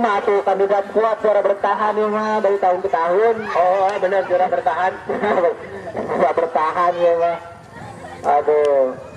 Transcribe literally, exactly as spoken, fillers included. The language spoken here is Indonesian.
mah tuh kandidat kuat juara bertahan ya mah dari tahun ke tahun. Oh benar juara bertahan. Juara bertahan ya mah. Aduh.